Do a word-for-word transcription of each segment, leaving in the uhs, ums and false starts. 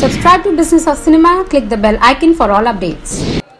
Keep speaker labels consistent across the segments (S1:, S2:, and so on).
S1: Subscribe to Business of Cinema, click the bell icon for all updates.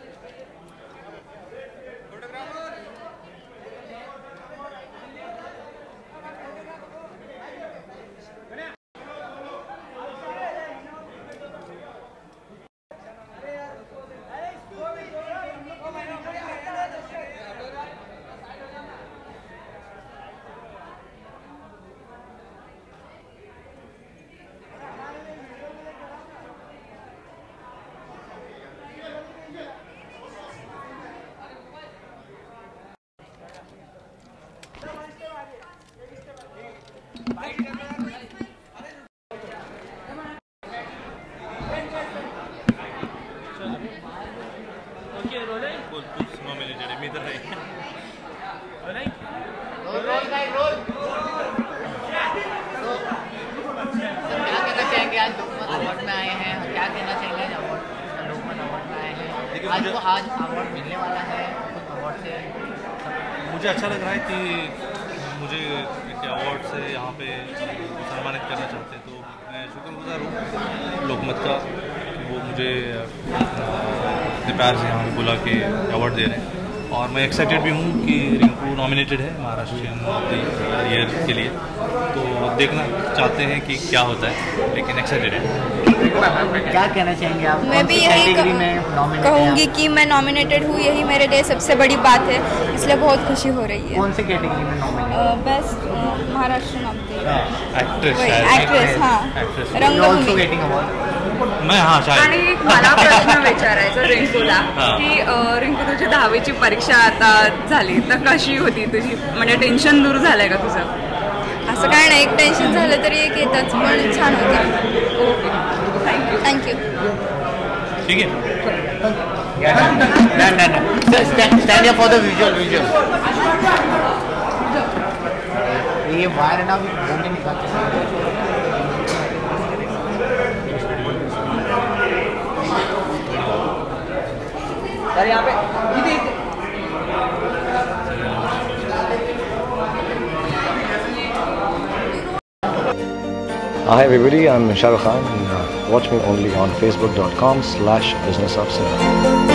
S2: Award में आए हैं, क्या कहना चाहेंगे? अवार्ड लोकमत अवार्ड में आए हैं, आज को आज अवार्ड मिलने वाला है अवार्ड से।
S3: मुझे अच्छा लग रहा है कि मुझे एक अवार्ड से यहाँ पे सम्मानित करना चाहते हैं, तो मैं शुक्रगुजार हूँ लोकमत का कि वो मुझे इतने प्यार से यहाँ पे बुला के अवार्ड दे रहे हैं। और मैं एक्साइटेड भी हूँ कि रिंकू नॉमिनेटेड है महाराष्ट्रियन ऑफ द ईयर के लिए, तो देखना चाहते हैं कि क्या होता है, लेकिन एक्साइटेड है।
S2: क्या कहना चाहेंगे आप?
S4: मैं भी यही कहूँगी कि मैं नॉमिनेटेड हूँ, यही मेरे लिए सबसे बड़ी बात है, इसलिए बहुत खुशी हो रही है।
S2: कौन सी कैटेगरी में nominated?
S4: Best Maharashtrian of the
S3: actress
S4: actress हाँ रंगभूमी।
S3: मैं हाँ शायद.
S5: आणि मला प्रश्न विचारायचा रिंकूला की रिंकू तुझी दहावीची परीक्षा आता झाली तर कशी होती तुझी, म्हणजे टेन्शन दूर झालंय का तुझं?
S4: असं काय नाही, एक टेन्शन झालं तरी एक येतच, पण छान होती.
S5: Thank you
S4: thank you.
S3: ठीक है.
S2: Stand up for the visual visual. ये वायर ना भी घूमने निकालते हैं. अरे यहाँ पे
S6: Hi everybody, I'm Shah Rukh Khan and uh, watch me only on facebook dot com slash business of cinema.